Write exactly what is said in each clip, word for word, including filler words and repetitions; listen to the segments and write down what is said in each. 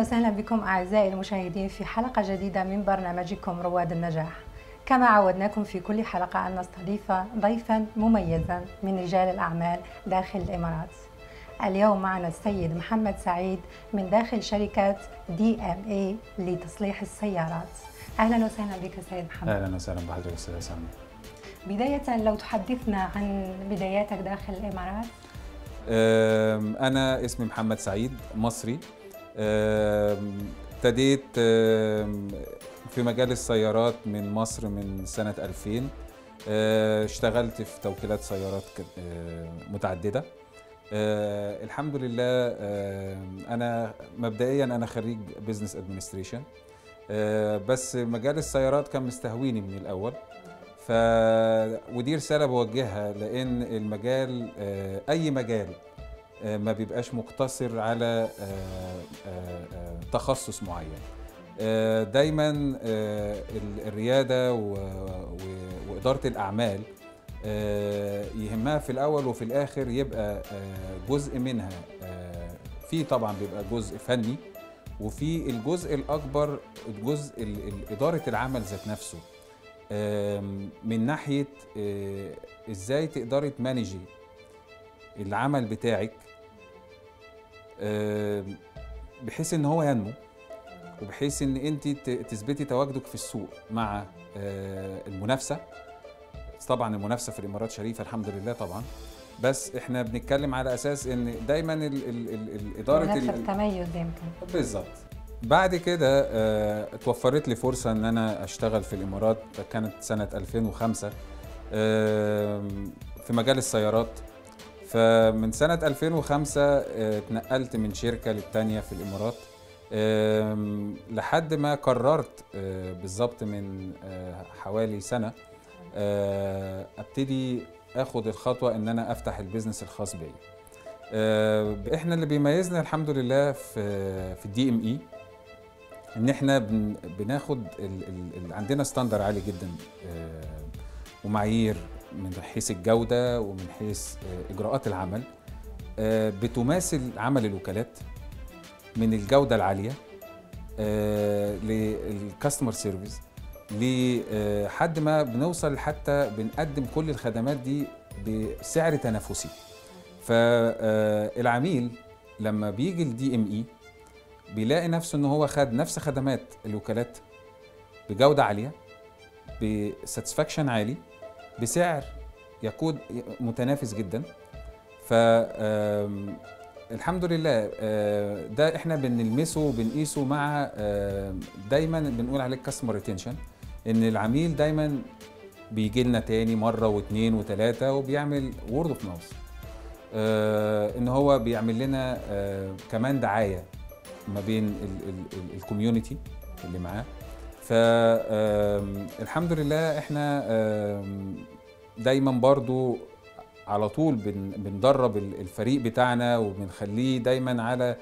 وسهلا بكم أعزائي المشاهدين في حلقة جديدة من برنامجكم رواد النجاح. كما عودناكم في كل حلقة أن نستضيف ضيفا مميزا من رجال الأعمال داخل الإمارات. اليوم معنا السيد محمد سعيد من داخل شركة دي ام اي لتصليح السيارات. أهلا وسهلا بك سيد محمد. أهلا وسهلا بحضرتك أستاذ سامي. بداية لو تحدثنا عن بداياتك داخل الإمارات. أنا اسمي محمد سعيد، مصري. ابتديت في مجال السيارات من مصر من سنة ألفين. اشتغلت في توكيلات سيارات متعددة. الحمد لله. أنا مبدئيا أنا خريج بيزنس ادمنستريشن، بس مجال السيارات كان مستهويني من الأول، ف ودي رسالة بوجهها، لأن المجال أي مجال ما بيبقاش مقتصر على تخصص معين. دايما الريادة وإدارة الأعمال يهمها في الأول وفي الآخر يبقى جزء منها، في طبعا بيبقى جزء فني، وفي الجزء الأكبر الجزء إدارة العمل ذات نفسه، من ناحية إزاي تقدري تمانجي العمل بتاعك بحيث ان هو ينمو، وبحيث ان انت تثبتي تواجدك في السوق مع المنافسه. طبعا المنافسه في الامارات شريفه الحمد لله طبعا، بس احنا بنتكلم على اساس ان دايما ال ال ال الاداره منافسه التميز يمكن. بالظبط. بعد كده اتوفرت لي فرصه ان انا اشتغل في الامارات، كانت سنه ألفين وخمسة في مجال السيارات. فمن سنة ألفين وخمسة اتنقلت من شركة للتانية في الإمارات، لحد ما قررت بالظبط من حوالي سنة ابتدي اخد الخطوة ان انا افتح البيزنس الخاص بي. احنا اللي بيميزنا الحمد لله في في الدي ام اي ان احنا بناخد ال ال عندنا ستاندر عالي جدا ومعايير من حيث الجودة ومن حيث إجراءات العمل بتماثل عمل الوكالات، من الجودة العالية للكاستمر سيرفيس، لحد ما بنوصل حتى بنقدم كل الخدمات دي بسعر تنافسي. فالعميل لما بيجي الدي ام اي بيلاقي نفسه ان هو خد نفس خدمات الوكالات بجودة عالية، بساتسفاكشن عالي، بسعر يكون متنافس جدا. فالحمد لله ده احنا بنلمسه وبنقيسه مع دايما بنقول عليه كاستمر ريتنشن، ان العميل دايما بيجي لنا تاني مره واثنين وثلاثه، وبيعمل وورد اوف ماوث، ان هو بيعمل لنا كمان دعايه ما بين الكوميونتي اللي معاه. فالحمد لله احنا دايما برضو على طول بندرب الفريق بتاعنا وبنخليه دايما على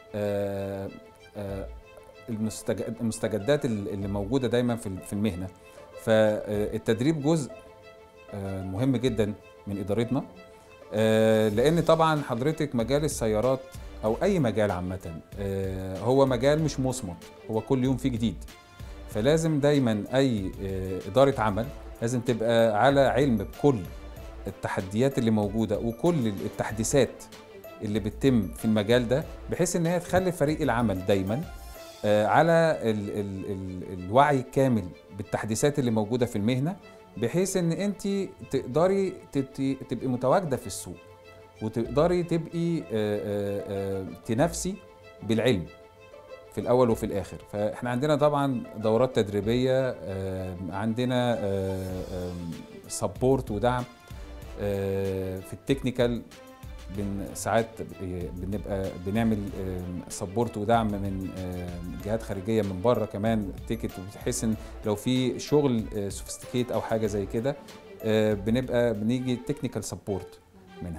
المستجدات اللي موجودة دايما في المهنة. فالتدريب جزء مهم جدا من إدارتنا، لأن طبعا حضرتك مجال السيارات أو أي مجال عامة هو مجال مش مصمت، هو كل يوم فيه جديد. فلازم دايما أي إدارة عمل لازم تبقى على علم بكل التحديات اللي موجودة وكل التحديثات اللي بتتم في المجال ده، بحيث ان هي تخلي فريق العمل دايما على ال ال ال الوعي الكامل بالتحديثات اللي موجودة في المهنة، بحيث ان انت تقدري تبقي متواجدة في السوق، وتقدري تبقي تنافسي بالعلم في الأول وفي الآخر. فإحنا عندنا طبعا دورات تدريبية، عندنا سبورت ودعم في التكنيكال، ساعات بنبقى بنعمل سبورت ودعم من جهات خارجية من بره كمان تيكت، بحيث ان لو في شغل سوفيستيكيت أو حاجة زي كده بنبقى بنيجي تكنيكال سبورت منها.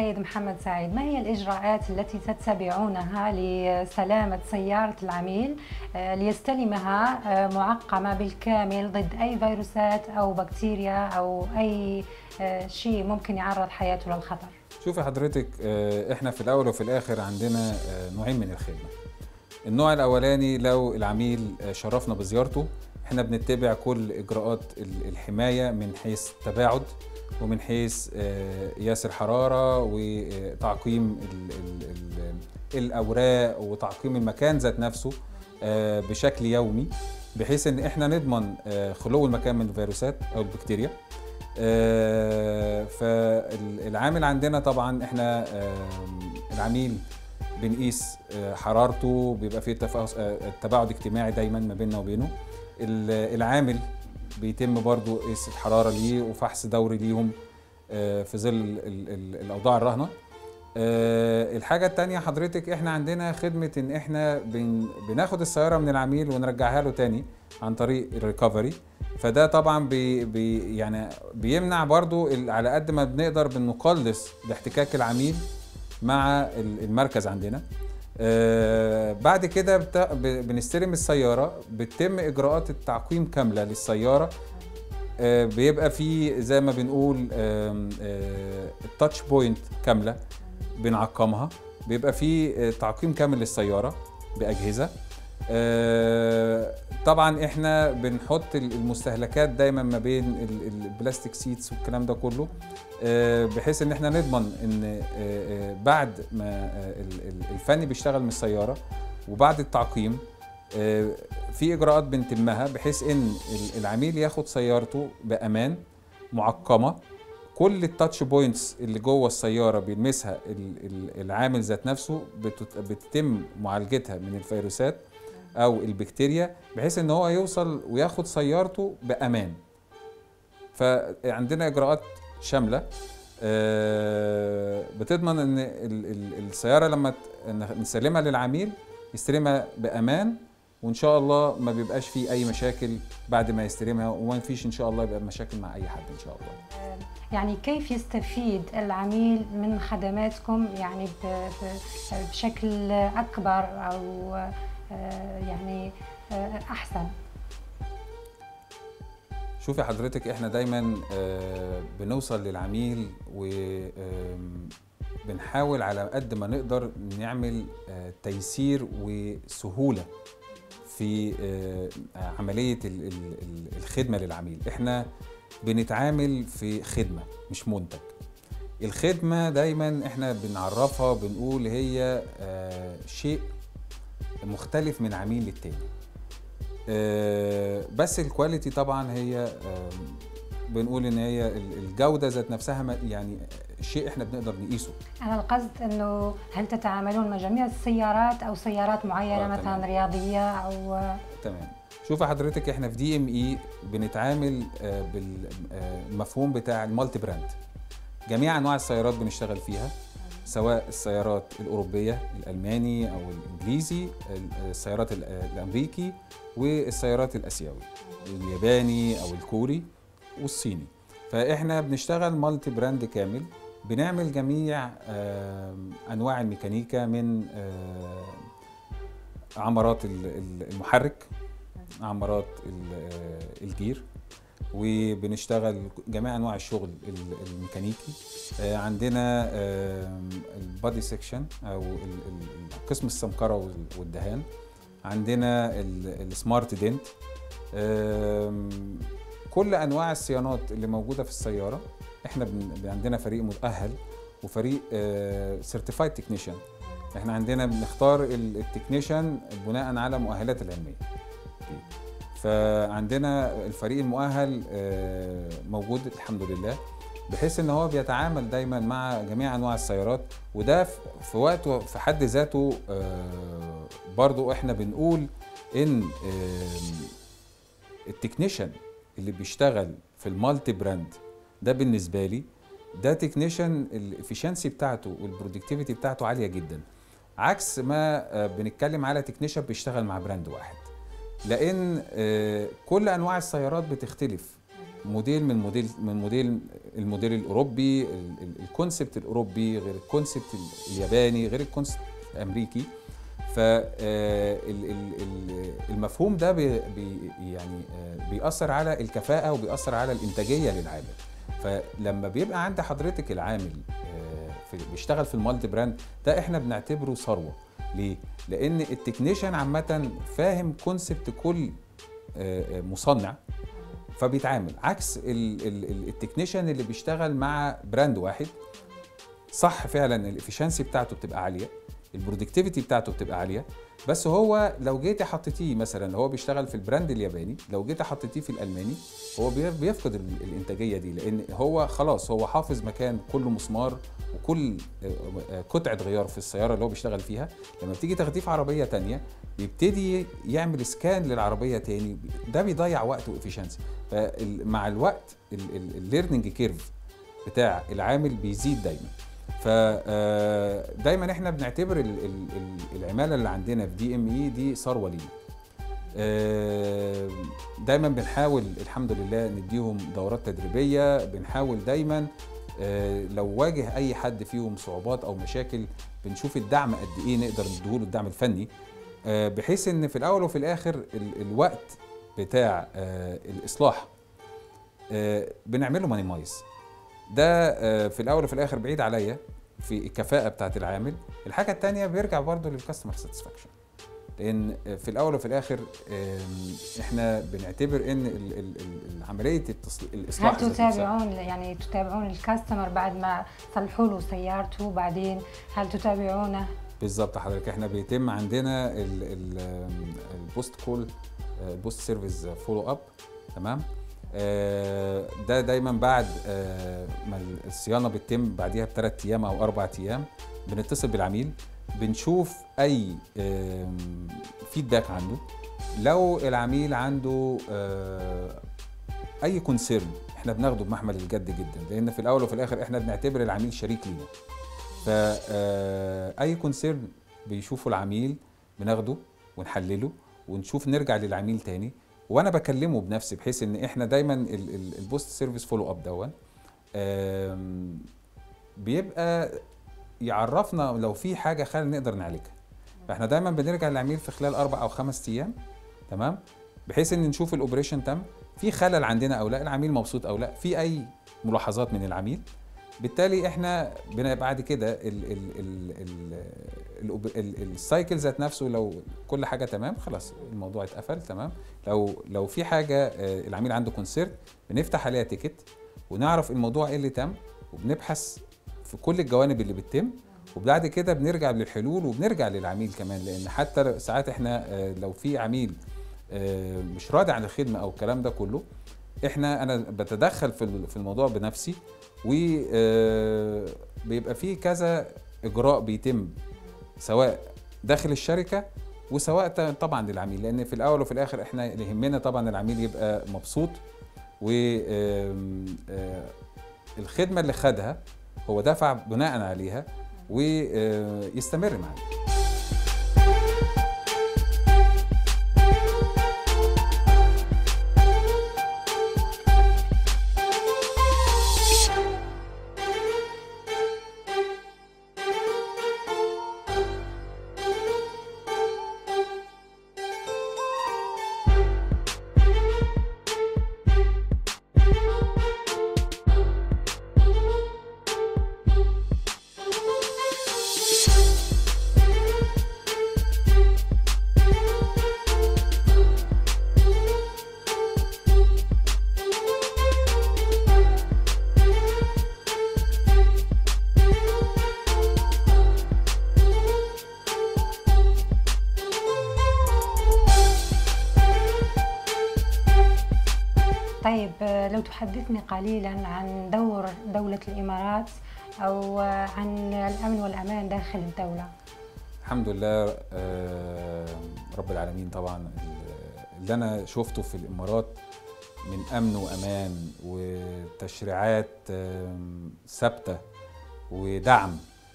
السيد محمد سعيد، ما هي الإجراءات التي تتبعونها لسلامة سيارة العميل ليستلمها معقمة بالكامل ضد أي فيروسات أو بكتيريا أو أي شيء ممكن يعرض حياته للخطر؟ شوفي حضرتك، احنا في الأول وفي الآخر عندنا نوعين من الخدمة. النوع الأولاني لو العميل شرفنا بزيارته، احنا بنتبع كل إجراءات الحماية من حيث التباعد ومن حيث قياس الحرارة وتعقيم ال ال ال الأوراق وتعقيم المكان ذات نفسه بشكل يومي، بحيث ان احنا نضمن خلو المكان من الفيروسات أو البكتيريا. فالعامل عندنا طبعا احنا العميل بنقيس حرارته، بيبقى فيه تباعد اجتماعي دايما ما بيننا وبينه. العامل بيتم برضو قياس الحرارة ليه وفحص دوري ليهم في ظل الأوضاع الراهنة. الحاجة التانية حضرتك، احنا عندنا خدمة ان احنا بناخد السيارة من العميل ونرجعها له تاني عن طريق الريكفري. فده طبعا بي بي يعني بيمنع برضو على قد ما بنقدر بنقلص باحتكاك العميل مع المركز عندنا. آه بعد كده بنستلم السيارة، بتتم إجراءات التعقيم كاملة للسيارة. آه بيبقى في زي ما بنقول آه آه التاتش بوينت كاملة بنعقمها، بيبقى في آه تعقيم كامل للسيارة بأجهزة. آه طبعا احنا بنحط المستهلكات دايما ما بين البلاستيك سيتس والكلام ده كله، آه بحيث ان احنا نضمن ان آه بعد ما الفني بيشتغل من السيارة وبعد التعقيم آه في اجراءات بنتمها بحيث ان العميل ياخد سيارته بامان معقمة. كل التاتش بوينتس اللي جوه السيارة بيلمسها العامل ذات نفسه بتتم معالجتها من الفيروسات او البكتيريا، بحيث ان هو يوصل وياخد سيارته بامان. فعندنا اجراءات شامله بتضمن ان السياره لما نسلمها للعميل يستلمها بامان، وان شاء الله ما بيبقاش فيه اي مشاكل بعد ما يستلمها، وما فيش ان شاء الله يبقى مشاكل مع اي حد ان شاء الله. يعني كيف يستفيد العميل من خدماتكم يعني بشكل اكبر او يعني احسن؟ شوفي حضرتك، احنا دايما بنوصل للعميل وبنحاول على قد ما نقدر نعمل تيسير وسهولة في عملية الخدمة للعميل. احنا بنتعامل في خدمة مش منتج. الخدمة دايما احنا بنعرفها بنقول هي شيء مختلف من عميل للتاني، بس الكواليتي طبعا هي بنقول ان هي الجودة ذات نفسها يعني شيء احنا بنقدر نقيسه. انا القصد انه هل تتعاملون مع جميع السيارات او سيارات معينة مثلا تمام. رياضية او تمام. شوف حضرتك، احنا في دي ام اي بنتعامل بالمفهوم بتاع المالتي براند. جميع انواع السيارات بنشتغل فيها، سواء السيارات الأوروبية الألماني أو الإنجليزي، السيارات الأمريكي والسيارات الأسيوي الياباني أو الكوري والصيني. فإحنا بنشتغل مالتي براند كامل، بنعمل جميع أنواع الميكانيكا من عمرات المحرك، عمرات الجير، وبنشتغل جميع انواع الشغل الميكانيكي. عندنا البادي سيكشن او قسم السمكره والدهان، عندنا السمارت دنت، كل انواع الصيانات اللي موجوده في السياره. احنا عندنا فريق مؤهل وفريق سيرتيفايد تكنيشن. احنا عندنا بنختار التكنيشن بناء على مؤهلات العلميه. فعندنا الفريق المؤهل موجود الحمد لله، بحيث ان هو بيتعامل دايما مع جميع انواع السيارات. وده في وقته في حد ذاته برضو احنا بنقول ان التكنيشن اللي بيشتغل في المالتي براند ده بالنسبه لي ده تكنيشن الافشنسي بتاعته والبرودكتيفيتي بتاعته عاليه جدا، عكس ما بنتكلم على تكنيشن بيشتغل مع براند واحد. لان كل انواع السيارات بتختلف موديل من موديل من موديل الموديل الاوروبي، الكونسبت الاوروبي غير الكونسبت الياباني غير الكونسبت الامريكي. فالمفهوم ده بي يعني بيأثر على الكفاءة وبيأثر على الإنتاجية للعامل. فلما بيبقى عند حضرتك العامل بيشتغل في المالتي براند ده، احنا بنعتبره ثروة. ليه؟ لأن التكنيشن عامة فاهم كونسبت كل مصنع فبيتعامل، عكس التكنيشن اللي بيشتغل مع براند واحد. صح فعلا الافشنسي بتاعته بتبقى عالية، البرودكتيفيتي بتاعته بتبقى عاليه، بس هو لو جيتي حطيتيه مثلا هو بيشتغل في البراند الياباني، لو جيتي حطيتيه في الالماني هو بيفقد الانتاجيه دي، لان هو خلاص هو حافظ مكان كل مسمار وكل قطعه غيار في السياره اللي هو بيشتغل فيها. لما بتيجي تاخديه في عربيه تانية بيبتدي يعمل سكان للعربيه تاني، ده بيضيع وقت وافشنسي. فمع الوقت الليرنينج كيرف بتاع العامل بيزيد دايما. فدايما احنا بنعتبر العماله اللي عندنا في دي ام اي دي ثروه لينا. دايما بنحاول الحمد لله نديهم دورات تدريبيه، بنحاول دايما لو واجه اي حد فيهم صعوبات او مشاكل بنشوف الدعم قد ايه نقدر نديله، الدعم الفني، بحيث ان في الاول وفي الاخر الوقت بتاع الاصلاح بنعمله مانيمايز. ده في الاول وفي الاخر بعيد عليا في الكفاءه بتاعت العامل. الحاجه الثانيه بيرجع برضو للكاستمر ساتسفاكشن، لان في الاول وفي الاخر احنا بنعتبر ان عمليه الاصلاح، هل تتابعون يعني تتابعون الكاستمر بعد ما تصلحوا له سيارته، وبعدين هل تتابعونه؟ بالظبط حضرتك، احنا بيتم عندنا البوست كول البوست سيرفيس فولو اب، تمام. ده دايما بعد ما الصيانه بتتم بعديها بثلاث ايام او اربع ايام بنتصل بالعميل، بنشوف اي فيدباك عنده. لو العميل عنده اي كونسيرن احنا بناخده بمحمل الجد جدا، لان في الاول وفي الاخر احنا بنعتبر العميل شريك لينا. فاي كونسيرن بيشوفه العميل بناخده ونحلله ونشوف نرجع للعميل تاني، وانا بكلمه بنفسي، بحيث ان احنا دايما البوست سيرفيس فولو اب دون بيبقى يعرفنا لو في حاجه خلل نقدر نعالجها. فاحنا دايما بنرجع للعميل في خلال اربع او خمس ايام، تمام، بحيث ان نشوف الاوبريشن تم، في خلل عندنا او لا، العميل مبسوط او لا، في اي ملاحظات من العميل. بالتالي احنا بعد كده السايكل ذات نفسه لو كل حاجه تمام خلاص الموضوع اتقفل، تمام. لو لو في حاجه العميل عنده كونسيرت بنفتح عليها تيكت ونعرف الموضوع ايه اللي تم، وبنبحث في كل الجوانب اللي بتتم، وبعد كده بنرجع للحلول وبنرجع للعميل كمان. لان حتى ساعات احنا لو في عميل مش راضي عن الخدمه او الكلام ده كله، احنا انا بتدخل في الموضوع بنفسي، وبيبقى فيه كذا اجراء بيتم سواء داخل الشركه وسواء طبعا للعميل، لان في الاول وفي الاخر احنا اللي يهمنا طبعا العميل يبقى مبسوط، والخدمه اللي خدها هو دفع بناء عليها ويستمر معانا. طيب لو تحدثني قليلا عن دور دولة الإمارات أو عن الأمن والأمان داخل الدولة. الحمد لله رب العالمين. طبعا اللي أنا شفته في الإمارات من أمن وأمان وتشريعات ثابتة ودعم،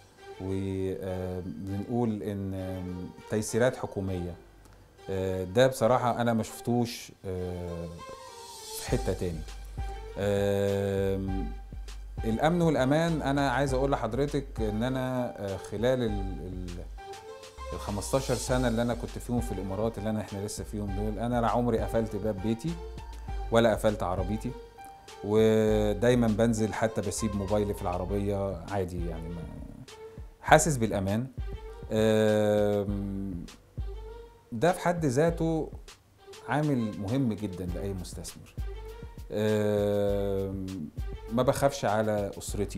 وبنقول إن تيسيرات حكومية، ده بصراحة أنا ما شفتوش في حتة تاني. الامن والامان، انا عايز اقول لحضرتك ان انا خلال ال خمستاشر سنه اللي انا كنت فيهم في الامارات، اللي انا احنا لسه فيهم دول، انا لا عمري قفلت باب بيتي ولا قفلت عربيتي، ودايما بنزل حتى بسيب موبايلي في العربيه عادي، يعني ما حاسس بالامان. ده في حد ذاته عامل مهم جدا لاي مستثمر. ما بخافش على اسرتي.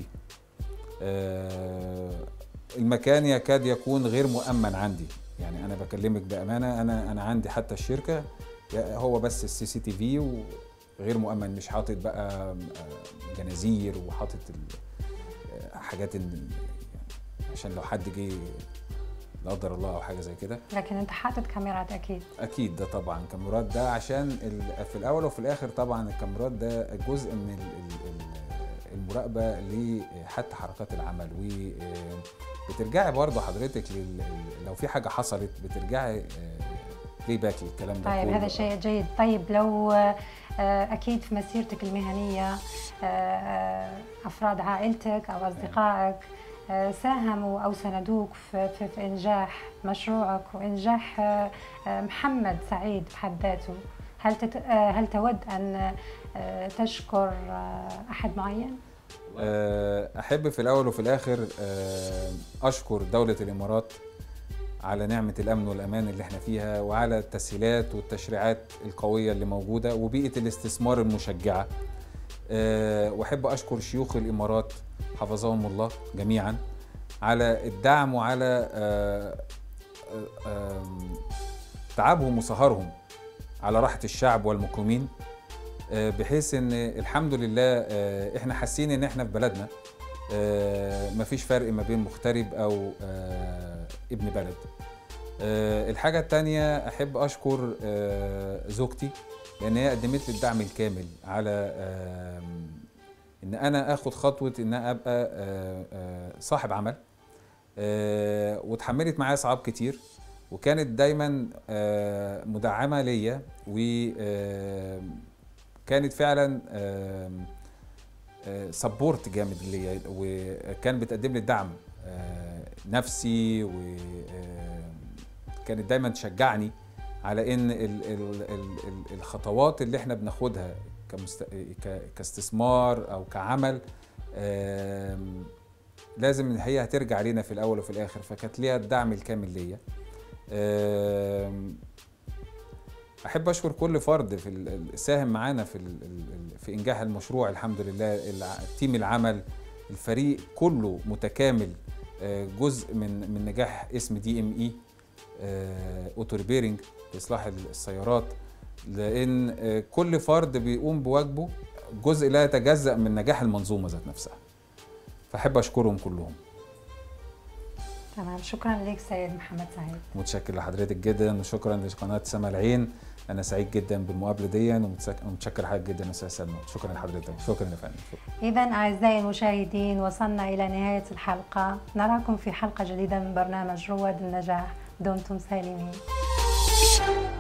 المكان يكاد يكون غير مؤمن عندي، يعني انا بكلمك بامانه، انا انا عندي حتى الشركه هو بس السي سي تي في وغير مؤمن، مش حاطط بقى جنازير وحاطط حاجات عشان لو حد جه لا قدر الله او حاجه زي كده. لكن انت حاطط كاميرات اكيد. اكيد، ده طبعا كاميرات، ده عشان في الاول وفي الاخر طبعا الكاميرات ده جزء من المراقبه لحتى حركات العمل، وبترجعي برضه حضرتك لو في حاجه حصلت بترجعي بلاي باك للكلام ده. طيب هذا شيء جيد. طيب لو اكيد في مسيرتك المهنيه افراد عائلتك او اصدقائك ساهموا أو ساندوك في, في, في إنجاح مشروعك وإنجاح محمد سعيد بحد ذاته، هل تت... هل تود أن تشكر أحد معين؟ أحب في الأول وفي الآخر أشكر دولة الإمارات على نعمة الأمن والأمان اللي احنا فيها، وعلى التسهيلات والتشريعات القوية اللي موجودة، وبيئة الاستثمار المشجعة. وأحب أشكر شيوخ الإمارات حفظهم الله جميعا على الدعم وعلى تعبهم وسهرهم على راحة الشعب والمقيمين، بحيث ان الحمد لله احنا حاسين ان احنا في بلدنا، مفيش فرق ما بين مغترب او ابن بلد. الحاجة التانية احب اشكر زوجتي، لان هي قدمت لي الدعم الكامل على ان انا اخد خطوه ان انا ابقى صاحب عمل، وتحملت معايا صعاب كتير، وكانت دايما مدعمه ليا، وكانت فعلا سبورت جامد ليا، وكان بتقدم لي الدعم نفسي، وكانت دايما تشجعني على ان الخطوات اللي احنا بناخدها كمست... كاستثمار او كعمل لازم هي هترجع لينا في الاول وفي الاخر، فكانت ليها الدعم الكامل ليا. احب اشكر كل فرد في ساهم معانا في في انجاح المشروع، الحمد لله، تيم العمل، الفريق كله متكامل، جزء من من نجاح اسم دي ام اي اوتو ريبيرنج لاصلاح السيارات، لان كل فرد بيقوم بواجبه، جزء لا يتجزأ من نجاح المنظومه ذات نفسها، فاحب اشكرهم كلهم. تمام، شكرا لك سيد محمد سعيد. متشكر لحضرتك جدا، وشكرا لقناه سما العين، انا سعيد جدا بالمقابله دي، ومتشكر لحضرتك جدا يا استاذ سلمى. شكرا لحضرتك. شكرا يا فندم. اذا اعزائي المشاهدين، وصلنا الى نهايه الحلقه، نراكم في حلقه جديده من برنامج رواد النجاح. دمتم سالمين.